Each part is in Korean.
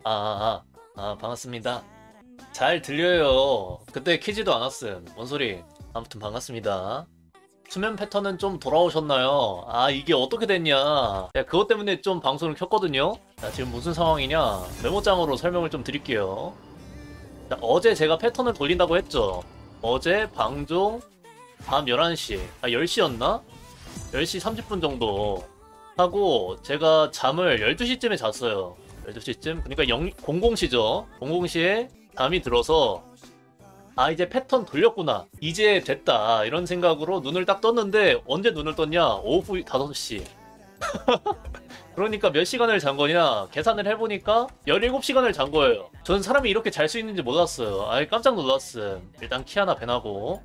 반갑습니다. 잘 들려요. 그때 키지도 않았음. 뭔 소리? 아무튼 반갑습니다. 수면 패턴은 좀 돌아오셨나요? 이게 어떻게 됐냐? 야, 그것 때문에 좀 방송을 켰거든요? 자, 지금 무슨 상황이냐? 메모장으로 설명을 좀 드릴게요. 자, 어제 제가 패턴을 돌린다고 했죠? 어제 방종 밤 11시, 10시였나? 10시 30분 정도 하고 제가 잠을 12시쯤에 잤어요. 12시쯤? 그러니까 00시죠. 00시에 잠이 들어서 이제 패턴 돌렸구나. 이제 됐다. 이런 생각으로 눈을 딱 떴는데 언제 눈을 떴냐? 오후 5시. 그러니까 몇 시간을 잔 거냐? 계산을 해보니까 17시간을 잔 거예요. 전 사람이 이렇게 잘 수 있는지 몰랐어요. 깜짝 놀랐음. 일단 키 하나 배나고.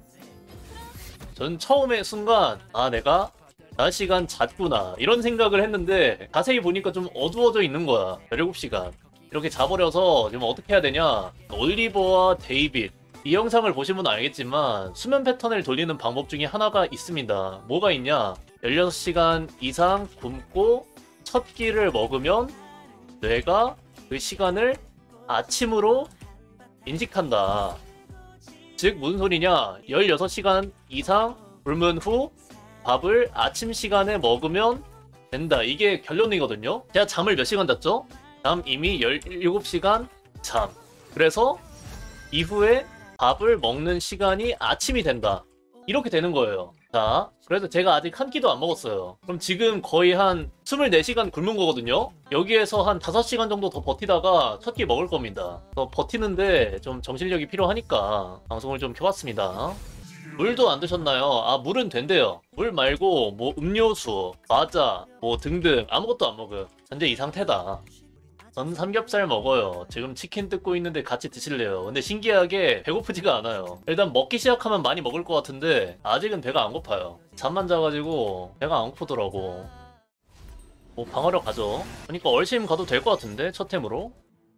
전 처음에 순간 내가 4시간 잤구나 이런 생각을 했는데 자세히 보니까 좀 어두워져 있는 거야. 17시간 이렇게 자버려서 지금 어떻게 해야 되냐. 올리버와 데이빗 이 영상을 보시면 알겠지만 수면 패턴을 돌리는 방법 중에 하나가 있습니다. 뭐가 있냐. 16시간 이상 굶고 첫 끼를 먹으면 뇌가 그 시간을 아침으로 인식한다. 즉 무슨 소리냐. 16시간 이상 굶은 후 밥을 아침 시간에 먹으면 된다. 이게 결론이거든요. 제가 잠을 몇 시간 잤죠? 잠 이미 17시간 잠. 그래서 이후에 밥을 먹는 시간이 아침이 된다. 이렇게 되는 거예요. 자, 그래서 제가 아직 한 끼도 안 먹었어요. 그럼 지금 거의 한 24시간 굶은 거거든요? 여기에서 한 5시간 정도 더 버티다가 첫 끼 먹을 겁니다. 더 버티는데 좀 정신력이 필요하니까 방송을 좀 켜봤습니다. 물도 안 드셨나요? 물은 된대요. 물 말고 뭐 음료수, 과자, 뭐 등등 아무것도 안 먹음. 현재 이 상태다. 전 삼겹살 먹어요. 지금 치킨 뜯고 있는데 같이 드실래요? 근데 신기하게 배고프지가 않아요. 일단 먹기 시작하면 많이 먹을 것 같은데 아직은 배가 안 고파요. 잠만 자가지고 배가 안 고프더라고. 뭐 방어력 가죠. 그러니까 얼심 가도 될 것 같은데 첫 템으로.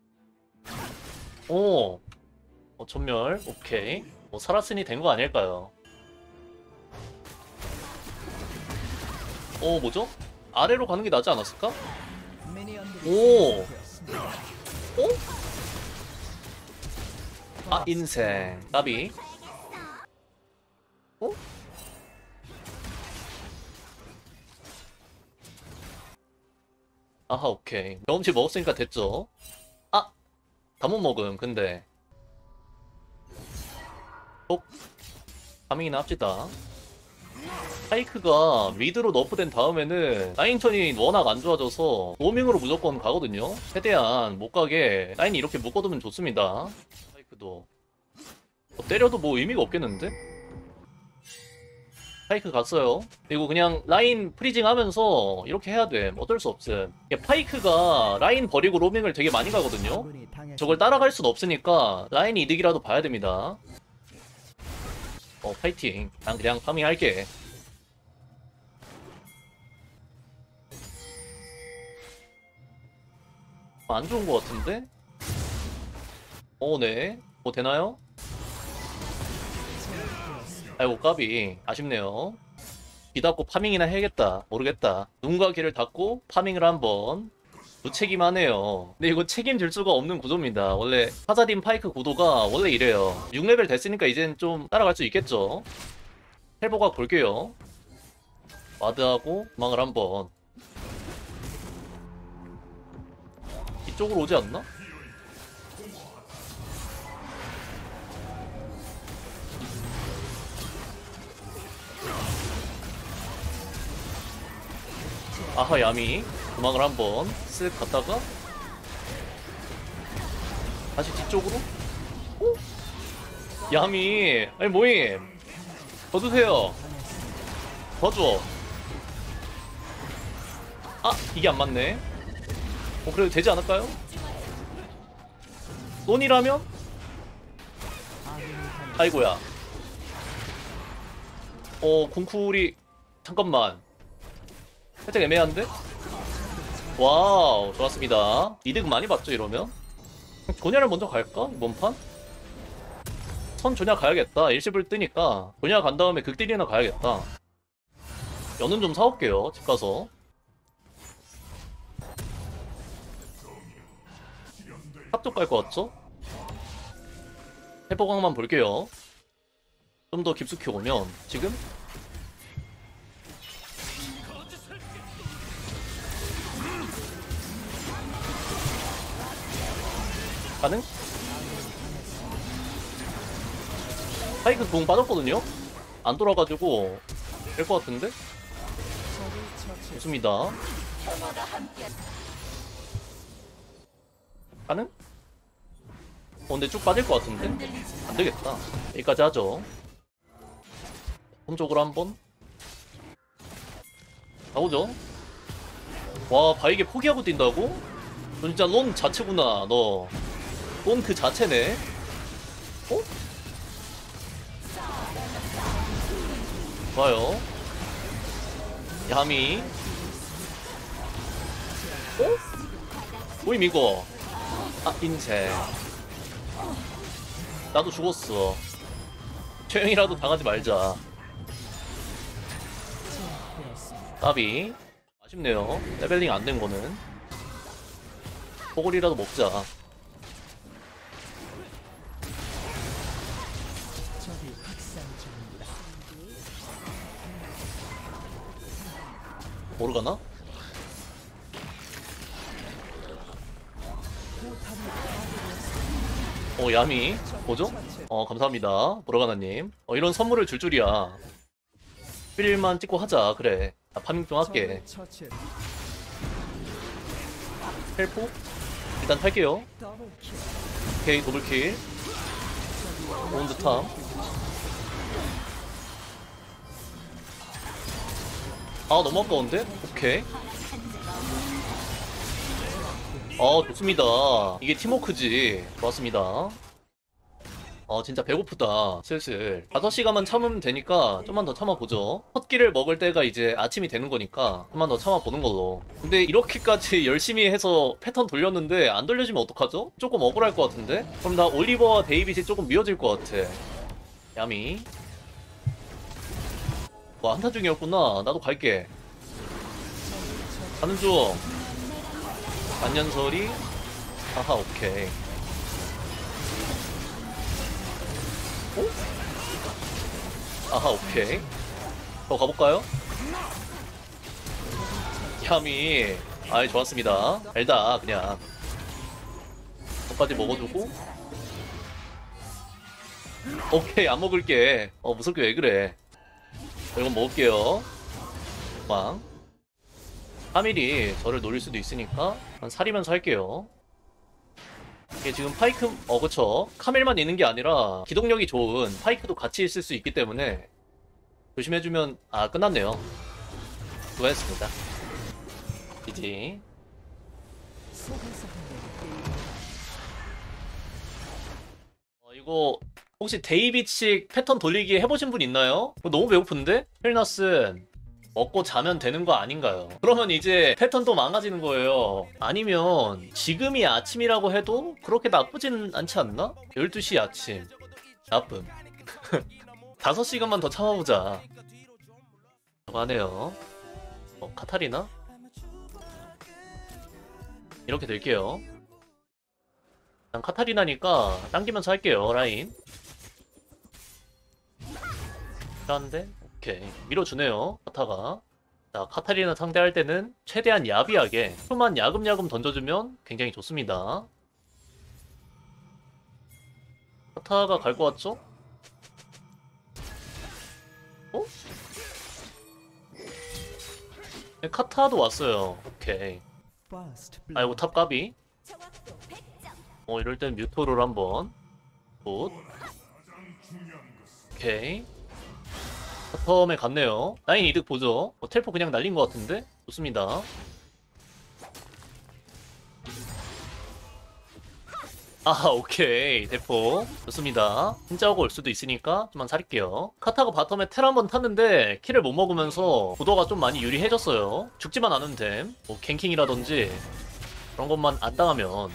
전멸 오케이. 뭐 살았으니 된 거 아닐까요? 뭐죠? 아래로 가는 게 낫지 않았을까? 오! 인생 까비. 오케이. 경험치 먹었으니까 됐죠. 다 못 먹음. 근데 파밍이나 합시다. 파이크가 미드로 너프된 다음에는 라인턴이 워낙 안 좋아져서 로밍으로 무조건 가거든요. 최대한 못 가게 라인이 이렇게 묶어두면 좋습니다. 파이크도 때려도 뭐 의미가 없겠는데? 파이크 갔어요. 그리고 그냥 라인 프리징 하면서 이렇게 해야 돼. 어쩔 수 없음. 파이크가 라인 버리고 로밍을 되게 많이 가거든요. 저걸 따라갈 순 없으니까 라인 이득이라도 봐야 됩니다. 파이팅. 난 그냥 파밍할게. 안 좋은 것 같은데? 네. 뭐 되나요? 아이고 까비. 아쉽네요. 비 닫고 파밍이나 해야겠다. 모르겠다. 눈과 귀를 닫고 파밍을 한번. 무책임하네요. 근데 이거 책임질 수가 없는 구도입니다. 원래 파사딘 파이크 구도가 원래 이래요. 6레벨 됐으니까 이젠 좀 따라갈 수 있겠죠. 헬보가 볼게요. 와드하고 도망을 한번. 이쪽으로 오지 않나? 야미 도망을 한번 쓱 갔다가 다시 뒤쪽으로. 야미 아니 모임 더 주세요. 더 줘. 이게 안 맞네. 그래도 되지 않을까요? 논이라면? 아이고야. 궁쿨이 잠깐만 살짝 애매한데? 와우 좋았습니다. 이득 많이 봤죠 이러면? 조냐를 먼저 갈까? 이번 판? 선 조냐 가야겠다. 일시불 뜨니까 조냐 간 다음에 극딜이나 가야겠다. 연은 좀 사올게요 집 가서. 탑쪽 갈 것 같죠? 해보강만 볼게요. 좀 더 깊숙이 오면 지금 가능? 파이크 공 빠졌거든요? 안 돌아가지고 될 것 같은데? 좋습니다. 가능? 근데 쭉 빠질 것 같은데? 안 되겠다. 여기까지 하죠. 홈쪽으로 한번 가보죠. 와, 바이게 포기하고 뛴다고? 너 진짜 론 자체구나, 너. 론 그 자체네? 어? 좋아요. 야미. 어? 뭐임 이거? 아, 인생. 나도 죽었어. 최영이라도 당하지 말자. 까비. 아쉽네요. 레벨링 안 된 거는. 포골이라도 먹자. 모르가나? 야미. 뭐죠? 감사합니다. 모르가나님. 이런 선물을 줄 줄이야. 필만 찍고 하자. 그래. 나 파밍 좀 할게. 헬프? 일단 탈게요. 오케이, 더블킬. 온드탐. 아, 너무 아까운데? 오케이. 좋습니다. 이게 팀워크지. 좋았습니다. 진짜 배고프다. 슬슬 5시간만 참으면 되니까 좀만 더 참아보죠. 첫 끼를 먹을 때가 이제 아침이 되는 거니까 좀만 더 참아보는 걸로. 근데 이렇게까지 열심히 해서 패턴 돌렸는데 안 돌려지면 어떡하죠? 조금 억울할 것 같은데? 그럼 나 올리버와 데이빗이 조금 미워질 것 같아. 야미. 와, 한타 중이었구나. 나도 갈게. 가는 중. 안년설이. 아하, 오케이. 아하, 오케이. 더 가볼까요? 야미. 아이, 좋았습니다. 알다, 그냥. 저까지 먹어주고. 오케이, 안 먹을게. 무섭게 왜 그래. 이건 먹을게요. 빵. 카밀이 저를 노릴 수도 있으니까 한 살이면서 할게요. 이게 지금 파이크, 그쵸. 카밀만 있는 게 아니라 기동력이 좋은 파이크도 같이 있을 수 있기 때문에 조심해주면, 끝났네요. 수고했습니다. GG. 이거 혹시 데이빗식 패턴 돌리기 해보신 분 있나요? 너무 배고픈데? 헬나슨 먹고 자면 되는 거 아닌가요? 그러면 이제 패턴도 망가지는 거예요. 아니면 지금이 아침이라고 해도 그렇게 나쁘진 않지 않나? 12시 아침. 나쁨. 5시간만 더 참아보자. 저거 하네요. 카타리나? 이렇게 될게요. 난 카타리나니까 당기면서 할게요. 라인. 필요한데? 오케이. 밀어주네요. 카타가. 자, 카타리나 상대할 때는 최대한 야비하게 표만 야금야금 던져주면 굉장히 좋습니다. 카타가 갈 것 같죠? 네, 카타도 왔어요. 오케이. 아이고, 탑가비. 이럴 땐 뮤토를 한번. 굿. 오케이. 바텀에 갔네요. 라인 이득 보죠. 텔포 그냥 날린 것 같은데? 좋습니다. 오케이. 대포. 좋습니다. 진짜하고 올 수도 있으니까 좀만 살릴게요. 카타가 바텀에 텔 한번 탔는데 킬을 못 먹으면서 구도가 좀 많이 유리해졌어요. 죽지만 않으면 됨. 갱킹이라든지 그런 것만 안 당하면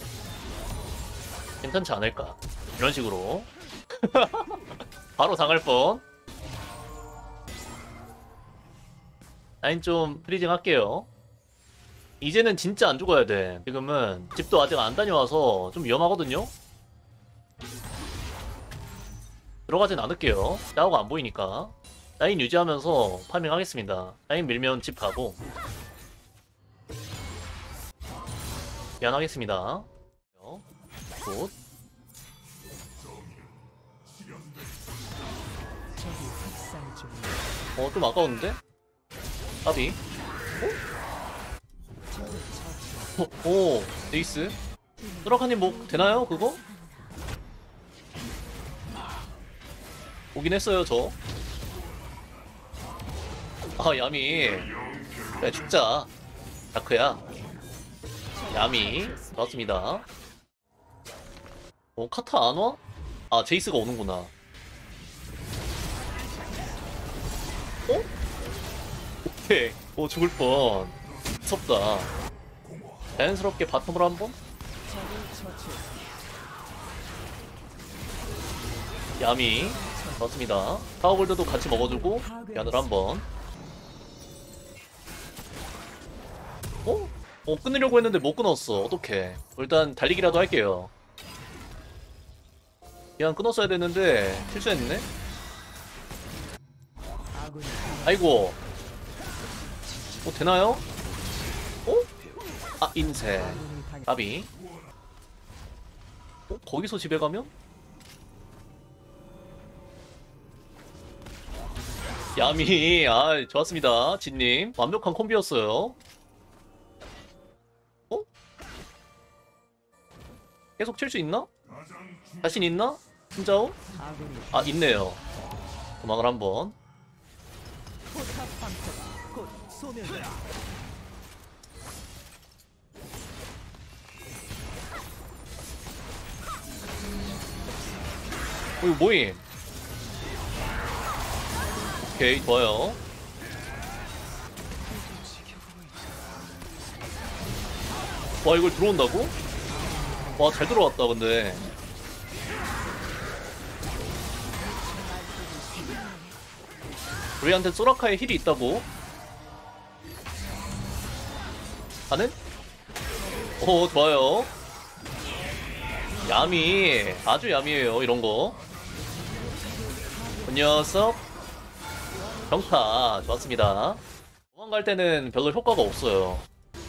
괜찮지 않을까. 이런 식으로. 바로 당할 뻔. 라인 좀 프리징 할게요. 이제는 진짜 안 죽어야 돼. 지금은 집도 아직 안 다녀와서 좀 위험하거든요. 들어가진 않을게요. 야호가 안 보이니까. 라인 유지하면서 파밍 하겠습니다. 라인 밀면 집 가고. 미안하겠습니다. 굿. 좀 아까웠는데? 까비. 오, 네이스. 뚜라카님 뭐 되나요 그거? 오긴 했어요 저. 아 야미. 그래 죽자. 다크야. 야미. 좋았습니다. 카타 안 와? 아 제이스가 오는구나. 오케이. 죽을 뻔. 무섭다. 자연스럽게 바텀으로 한번? 야미. 좋습니다. 파워골드도 같이 먹어주고 야늘 한번. 끊으려고 했는데 못 끊었어. 어떡해. 일단 달리기라도 할게요. 그냥 끊었어야 됐는데 실수했네? 아이고. 되나요? 아 인쇄. 까비. 거기서 집에 가면? 야미. 아 좋았습니다 진님. 완벽한 콤비였어요. 계속 칠 수 있나? 자신 있나? 진짜오? 아 있네요. 도망을 한번. 이거 뭐임? 오케이 좋아요. 와 이걸 들어온다고? 와 잘 들어왔다 근데. 우리한테 소라카의 힐이 있다고? 가는? 좋아요. 야미. 아주 야미에요 이런거. 그 녀석 병타. 좋았습니다. 도망갈 때는 별로 효과가 없어요.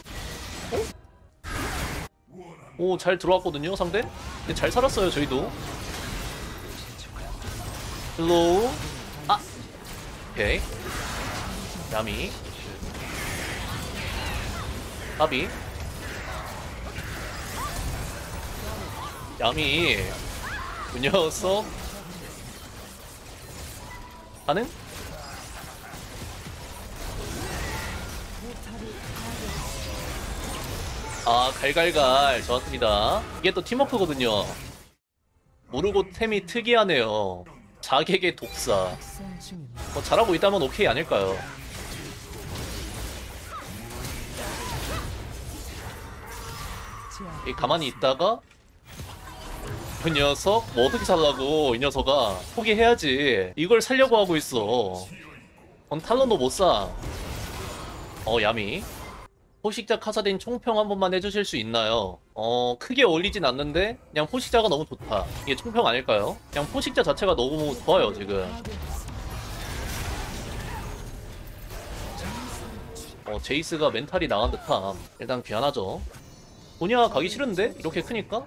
오 잘 들어왔거든요 상대? 근데 잘 살았어요 저희도. 슬로우. 아! 오케이. 야미. 까비. 야미. 그 녀석. 가능? 아 갈갈갈. 좋았습니다. 이게 또 팀워크거든요. 모르고 템이 특이하네요. 자객의 독사. 잘하고 있다면 오케이 아닐까요? 가만히 있다가 그 녀석 뭐 어떻게 살라고. 이 녀석아 포기해야지. 이걸 살려고 하고 있어. 탈론도 못사. 야미. 포식자 카사딘 총평 한 번만 해주실 수 있나요? 크게 어울리진 않는데 그냥 포식자가 너무 좋다. 이게 총평 아닐까요? 그냥 포식자 자체가 너무 좋아요 지금. 제이스가 멘탈이 나간 듯함. 일단 귀환하죠. 보냐 가기 싫은데? 이렇게 크니까?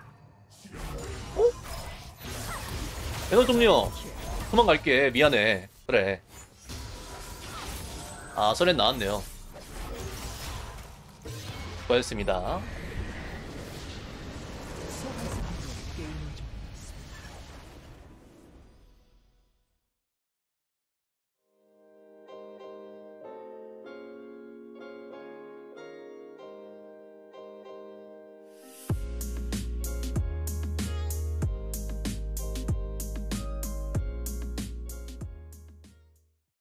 배너 좀요. 도망갈게. 미안해. 그래. 아 서렌 나왔네요. 수고하셨습니다.